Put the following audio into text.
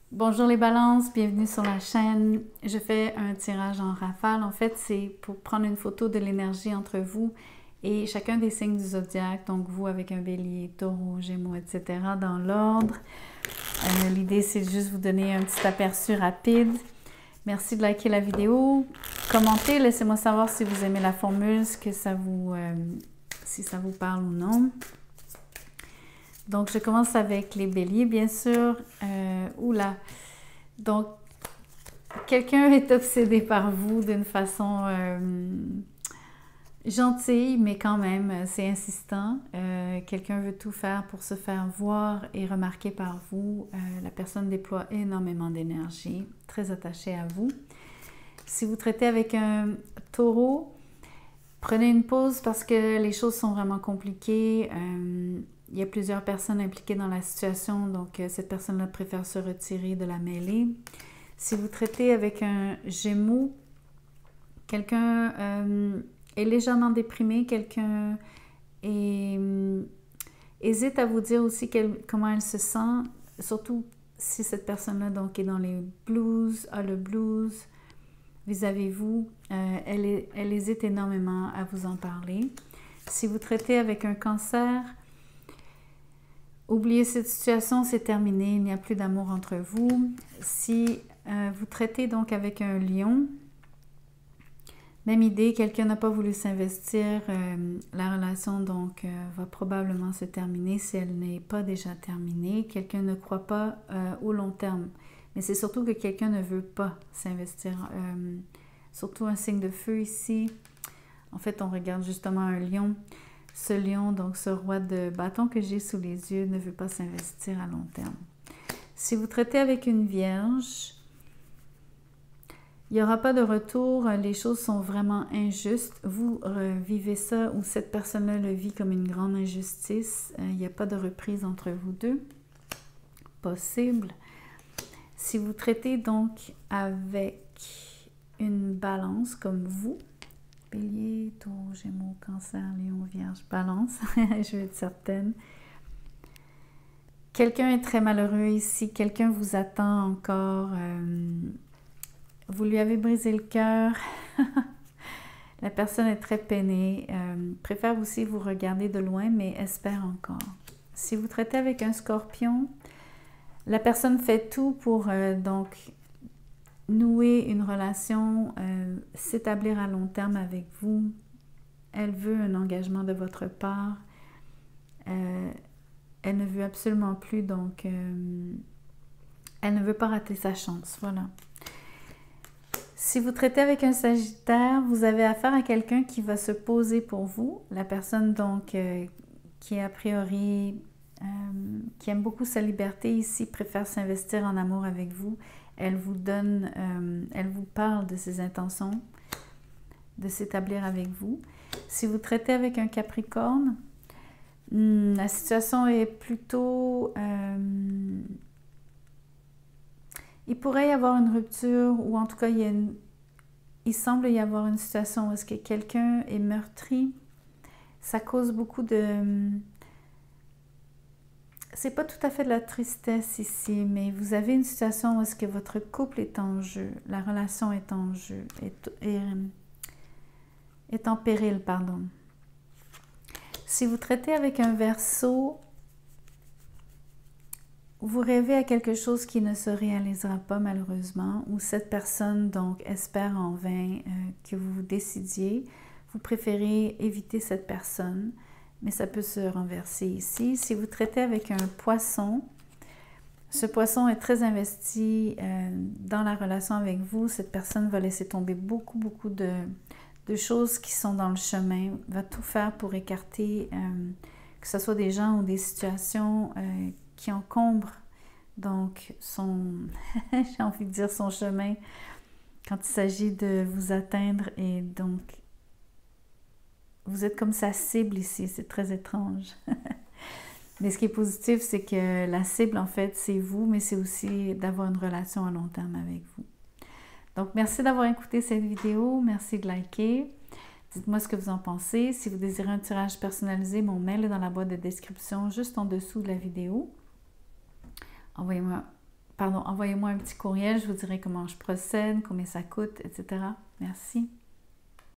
Bonjour les balances, bienvenue sur la chaîne. Je fais un tirage en rafale. En fait, c'est pour prendre une photo de l'énergie entre vous et chacun des signes du zodiaque. Donc, vous avec un bélier, taureau, gémeaux, etc. dans l'ordre. L'idée, c'est juste vous donner un petit aperçu rapide. Merci de liker la vidéo. Commentez, laissez-moi savoir si vous aimez la formule, si ça vous parle ou non. Donc, je commence avec les béliers, bien sûr. Oula! Donc, quelqu'un est obsédé par vous d'une façon gentille, mais quand même, c'est insistant. Quelqu'un veut tout faire pour se faire voir et remarquer par vous. La personne déploie énormément d'énergie, très attachée à vous. Si vous traitez avec un taureau, prenez une pause parce que les choses sont vraiment compliquées. Il y a plusieurs personnes impliquées dans la situation, donc cette personne-là préfère se retirer de la mêlée. Si vous traitez avec un gémeau, quelqu'un est légèrement déprimé, quelqu'un hésite à vous dire aussi comment elle se sent, surtout si cette personne-là donc est dans les blues, a le blues vis-à-vis vous, elle hésite énormément à vous en parler. Si vous traitez avec un cancer, oubliez cette situation, c'est terminé, il n'y a plus d'amour entre vous. Si vous traitez donc avec un lion, même idée, quelqu'un n'a pas voulu s'investir, la relation donc va probablement se terminer si elle n'est pas déjà terminée. Quelqu'un ne croit pas au long terme, mais c'est surtout que quelqu'un ne veut pas s'investir. Surtout un signe de feu ici. En fait, on regarde justement un lion. Ce lion, donc ce roi de bâton que j'ai sous les yeux, ne veut pas s'investir à long terme. Si vous traitez avec une vierge, il n'y aura pas de retour, les choses sont vraiment injustes. Vous vivez ça ou cette personne-là le vit comme une grande injustice. Il n'y a pas de reprise entre vous deux possible. Si vous traitez donc avec une balance comme vous, Bélier, Taureau, Gémeaux, Cancer, Lion, Vierge, Balance, je vais être certaine. Quelqu'un est très malheureux ici, quelqu'un vous attend encore. Vous lui avez brisé le cœur. La personne est très peinée, préfère aussi vous regarder de loin, mais espère encore. Si vous traitez avec un scorpion, la personne fait tout pour donc nouer une relation, s'établir à long terme avec vous. Elle veut un engagement de votre part. Elle ne veut absolument plus, donc elle ne veut pas rater sa chance. Voilà. Si vous traitez avec un Sagittaire, vous avez affaire à quelqu'un qui va se poser pour vous. La personne donc qui a priori, qui aime beaucoup sa liberté ici, préfère s'investir en amour avec vous. Elle vous donne, elle vous parle de ses intentions de s'établir avec vous. Si vous traitez avec un Capricorne, la situation est plutôt... il pourrait y avoir une rupture, ou en tout cas, il semble y avoir une situation où est-ce que quelqu'un est meurtri. Ça cause beaucoup de... C'est pas tout à fait de la tristesse ici, mais vous avez une situation où est-ce que votre couple est en jeu, la relation est en jeu, est en péril, pardon. Si vous traitez avec un Verseau, vous rêvez à quelque chose qui ne se réalisera pas malheureusement, ou cette personne donc espère en vain que vous vous décidiez. Vous préférez éviter cette personne, mais ça peut se renverser ici. Si vous traitez avec un Poisson, ce Poisson est très investi dans la relation avec vous. Cette personne va laisser tomber beaucoup de choses qui sont dans le chemin, va tout faire pour écarter que ce soit des gens ou des situations qui encombrent donc j'ai envie de dire son chemin quand il s'agit de vous atteindre, et donc vous êtes comme sa cible ici, c'est très étrange. Mais ce qui est positif, c'est que la cible en fait c'est vous, mais c'est aussi d'avoir une relation à long terme avec vous. Donc merci d'avoir écouté cette vidéo, merci de liker. Dites-moi ce que vous en pensez. Si vous désirez un tirage personnalisé, mon mail est dans la boîte de description juste en dessous de la vidéo. Envoyez-moi pardon, envoyez-moi un petit courriel, je vous dirai comment je procède, combien ça coûte, etc. Merci.